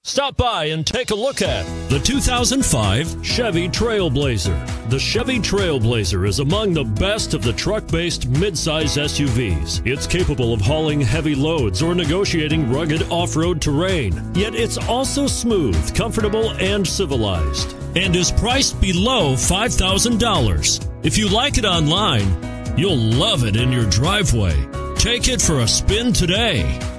Stop by and take a look at the 2005 Chevy TrailBlazer. The Chevy TrailBlazer is among the best of the truck-based midsize SUVs. It's capable of hauling heavy loads or negotiating rugged off-road terrain. Yet it's also smooth, comfortable, and civilized, and is priced below $5,000. If you like it online, you'll love it in your driveway. Take it for a spin today.